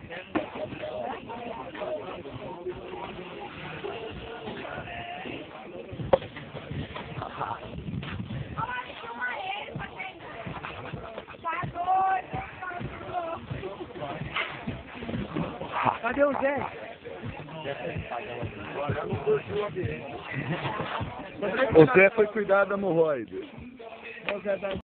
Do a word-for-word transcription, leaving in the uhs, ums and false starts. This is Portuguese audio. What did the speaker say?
Cadê o Zé? O Zé foi cuidar da hemorroida.